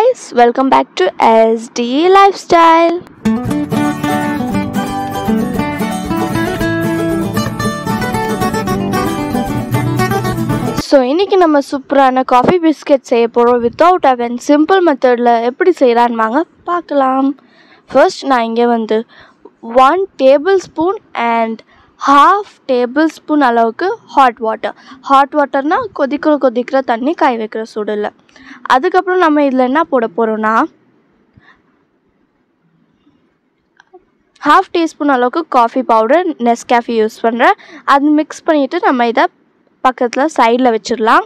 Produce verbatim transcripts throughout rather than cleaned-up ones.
guys, welcome back to S D Lifestyle. So இன்னைக்கு நம்ம சூப்பரான காஃபி பிஸ்கட் செய்ய போறோம் without oven simple methodல எப்படி செய்யலாம்னு வாங்க பார்க்கலாம். First நான் இங்க வந்து one tablespoon and half tablespoon அளவுக்கு hot water. hot waterனா கொதிக்கிற கொதிக்கிற தண்ணி காய வைக்கிற சூடுல. அதுக்கு அப்புறம் நம்ம இதல என்ன போட போறோம்னா half teaspoon அளவுக்கு coffee powder Nescafe யூஸ் பண்றேன். அது mix பண்ணிட்டு நம்ம இத பக்கத்துல சைடுல வெச்சிரலாம்.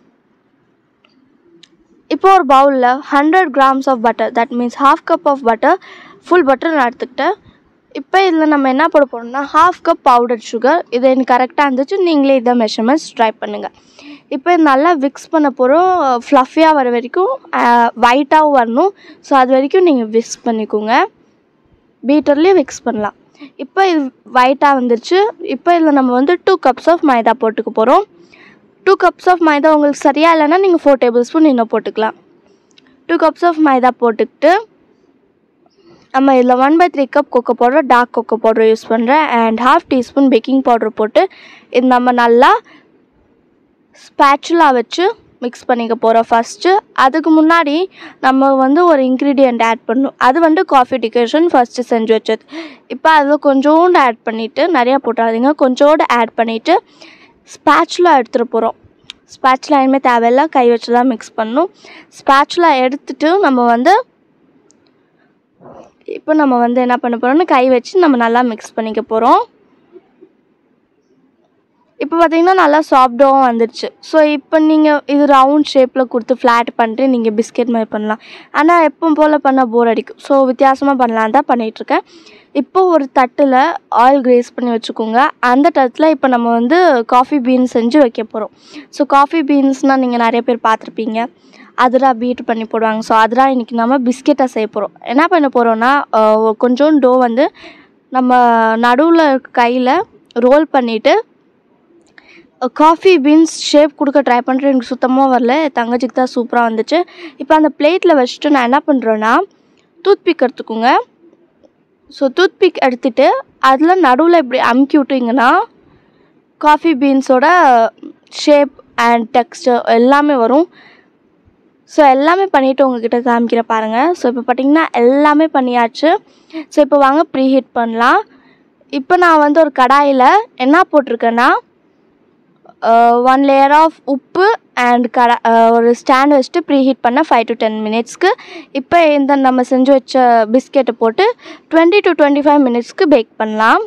இப்போ ஒரு பவுல்ல one hundred grams of butter, that means half cup of butter, full butter நான் எடுத்துக்கிட்டேன். இப்போ இதல நம்ம என்ன போட போறோம்னா half cup powdered sugar. இது எனக்கு கரெக்ட்டா இருந்துச்சு. நீங்களே இத மெஷர்மென்ட்ஸ் ட்ரை பண்ணுங்க. இப்போ நல்லா mix பண்ண போறோம். ஃப்ளஃபியா வர வரைக்கும் ஒயிட்டா வரணும். சோ அது வரைக்கும் நீங்க mix பண்ணிக்கோங்க. பீட்டர்லயே mix பண்ணலாம். இப்போ இது ஒயிட்டா வந்துருச்சு. இப்போ இதல நம்ம வந்து two cups of மைதா போட்டுக்க போறோம். two cups of மைதா உங்களுக்கு சரியா இல்லனா நீங்க four tablespoon இன்னும் போட்டுக்கலாம். two cups of மைதா போட்டுட்டு நம்ம இதல one by three cup cocoa powder, dark cocoa powder use பண்றேன் and half teaspoon baking powder போட்டு இது நம்ம நல்லா spatula வச்சு mix பண்ணிக்க போறோம் ஃபர்ஸ்ட். அதுக்கு முன்னாடி நம்ம வந்து ஒரு ingredient ஆட் பண்ணனும். அது வந்து coffee decoction ஃபர்ஸ்ட் செஞ்சு வச்சது. இப்போ அத கொஞ்சோண்டு ஆட் பண்ணிட்டு நிறைய போடாதீங்க. கொஞ்சோண்டு ஆட் பண்ணிட்டு spatula எடுத்துற போறோம். spatula இனிமே தேவையில்ல, கை வச்சு தான் mix பண்ணனும். spatula எடுத்துட்டு நம்ம வந்து இப்போ நம்ம வந்து என்ன பண்ண போறோம்னா கை வச்சு நம்ம நல்லா mix பண்ணிக்க போறோம். இப்போ பாத்தீங்கன்னா நல்லா சாஃப்ட்டா வந்துருச்சு. சோ இப்போ நீங்க இது ரவுண்ட் ஷேப்ல கொடுத்து ஃப்ளாட் பண்ணிட்டு நீங்க பிஸ்கட் மாதிரி பண்ணலாம். ஆனா எப்பவும் போல பண்ண போர் அடிக்கும். சோ வித்தியாசமா பண்ணலாம் தான் பண்ணிட்டு இருக்கேன். இப்போ ஒரு தட்டுல ஆயில் கிரேஸ் பண்ணி வச்சுக்கோங்க. அந்த தட்டுல இப்போ நம்ம வந்து காஃபி பீன்ஸ் செஞ்சு வைக்க போறோம். சோ காஃபி பீன்ஸ்னா நீங்க நிறைய பேர் பாத்திருப்பீங்க. அதரா பீட் பண்ணி போடுவாங்க. சோ அதரா இன்னைக்கு நாம பிஸ்கட்டா செய்ய போறோம். என்ன பண்ண போறோம்னா கொஞ்சம் டோ வந்து நம்ம நடுவுல கையில ரோல் பண்ணிட்டு காஃபி பீன்ஸ் ஷேப் கொடுக்க ட்ரை பண்றேன். எனக்கு சுத்தமா வரல. தங்கச்சிக்கு தான் சூப்பரா வந்துச்சு. இப்போ அந்த பிளேட்ல வச்சிட்டு நான் என்ன பண்றேன்னா டூத் பிக் எடுத்துக்கோங்க. சோ டூத் பிக் எடுத்துட்டு அதுல நடுவுல இப்படி அமுக்கி விட்டீங்கன்னா காஃபி பீன்ஸோட ஷேப் and texture எல்லாமே வரும். சோ எல்லாமே பண்ணிட்டு உங்ககிட்ட காமிக்கிற பாருங்க. சோ இப்போ பாத்தீங்கன்னா எல்லாமே பண்ணியாச்சு. சோ இப்போ வாங்க ப்ரீ ஹீட் பண்ணலாம். இப்போ நான் வந்து ஒரு கடாயில என்ன போட்டுருக்கேன்னா one layer of உப்பு and ஒரு ஸ்டாண்ட் வச்சிட்டு ப்ரீ ஹீட் பண்ண five to ten minutesக்கு. இப்போ இந்த நம்ம செஞ்சு வச்ச பிஸ்கட்டை போட்டு twenty to twenty-five minutesக்கு பேக் பண்ணலாம்.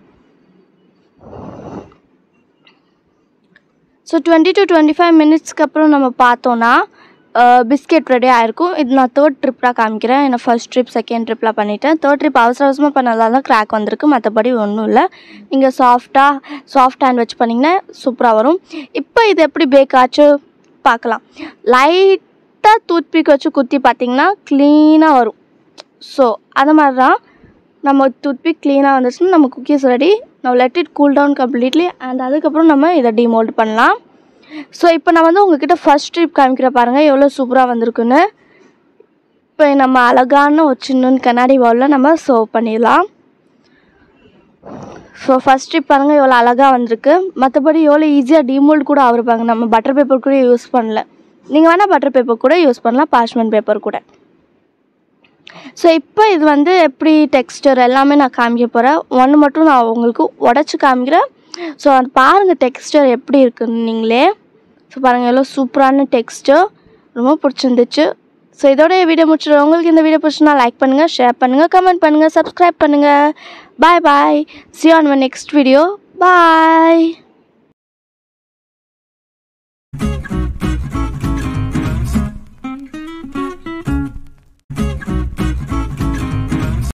சோ twenty to twenty-five minutesக்கு அப்புறம் நம்ம பார்த்தோம்னா பிஸ்கட் ரெடி ஆயிருக்கும். இது நான் தேர்ட் ட்ரிப்ல காமிக்கிறேன். நான் ஃபர்ஸ்ட் ட்ரிப் செகண்ட் ட்ரிப்ல பண்ணிட்டேன். தேர்ட் ட்ரிப் அவசர அவசரமா பண்ணதால தான் கிராக் வந்திருக்கு. மத்தபடி ஒண்ணும் இல்ல. நீங்க சாஃப்ட்டா சாஃப்ட் ஹேண்ட் வச்சு பண்ணீங்கன்னா சூப்பரா வரும். இப்போ இது எப்படி பேக் ஆச்சு பார்க்கலாம். லைட்டா டூத் பிக் வச்சு குத்தி பாத்தீங்கன்னா க்ளீனா வரும். சோ அத மாதிரி தான் நம்ம டூத் பிக் க்ளீனா வந்துச்சுன்னா நம்ம cookies ready. now let it cool down completely and அதுக்கு அப்புறம் நம்ம இத டிமோல்ட் பண்ணலாம். சோ இப்போ நான் வந்து உங்ககிட்ட ஃபர்ஸ்ட் ட்ரிப் காமிக்கிற பாருங்க எவ்வளவு சூப்பரா வந்திருக்குன்னு. இப்போ நம்ம அழகான ஒரு சின்ன கண்ணாடி பவுல்ல நம்ம சர்வ் பண்ணிடலாம். சோ ஃபர்ஸ்ட் ட்ரிப் பாருங்க எவ்வளவு அழகா வந்திருக்கு. மத்தபடி எவ்வளவு ஈஸியா டிமோல்ட் கூட ஆவறப்பாங்க. நம்ம பட்டர் பேப்பர் கூட யூஸ் பண்ணல. நீங்க வேணா பட்டர் பேப்பர் கூட யூஸ் பண்ணலாம், parchment பேப்பர் கூட. சோ இப்போ இது வந்து எப்படி டெக்ஸ்சர் எல்லாமே நான் காமிக்க போறேன். ஒன்னு மட்டும் நான் உங்களுக்கு உடைச்சு காமிக்கிறேன். சோ அது பாருங்க டெக்ஸ்சர் எப்படி இருக்குன்னு நீங்களே. சோ பாருங்க எவ்வளவு சூப்பரான டெக்ஸ்சர். ரொம்ப பிடிச்சிருந்துச்சு. சோ இதோட வீடியோ முடிச்சிடுறேன். உங்களுக்கு இந்த வீடியோ பிடிச்சினா லைக் பண்ணுங்க, ஷேர் பண்ணுங்க, கமெண்ட் பண்ணுங்க, subscribe பண்ணுங்க. Bye bye. See you on my next video. Bye.